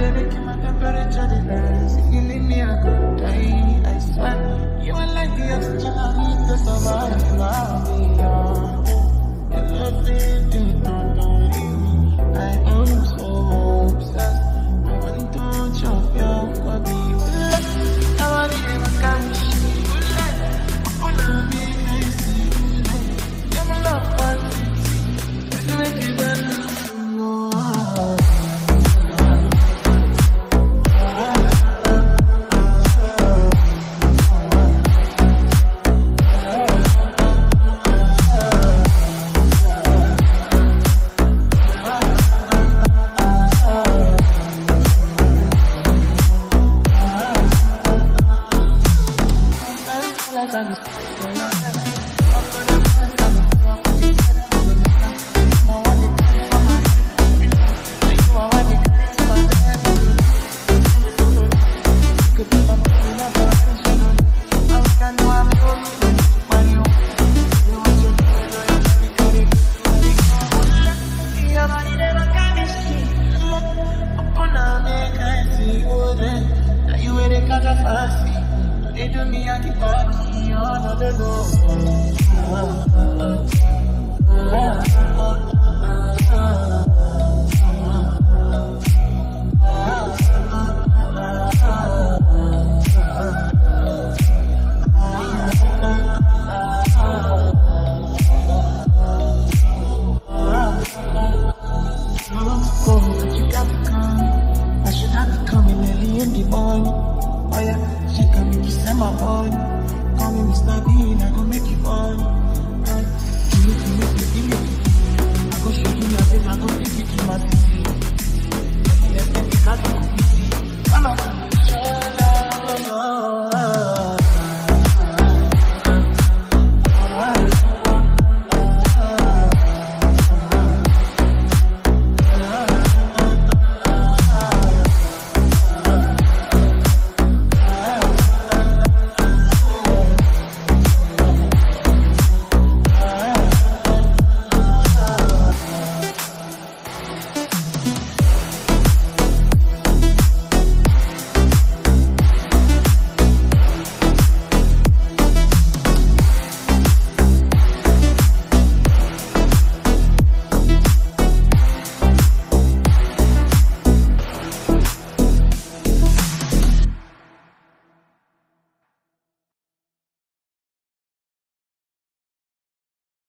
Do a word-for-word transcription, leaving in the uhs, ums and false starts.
they making my temperature the rise. If you leave me, I could die. I swear, you are like the oxygen I need to survive. I'll be yours. Your love is too total. I am so obsessed. I want to chop your body. I want to give a gun. I want to be nice. You're my love party. You make it better. They do me at the party on the low. You got to come. I should have been coming early in the morning. Oh yeah, she can make you send my body. Call me Mister Bean, I gon' make you fun. Give me, give me, give me, give me. I gon' show you my face, I gon' take you to my city.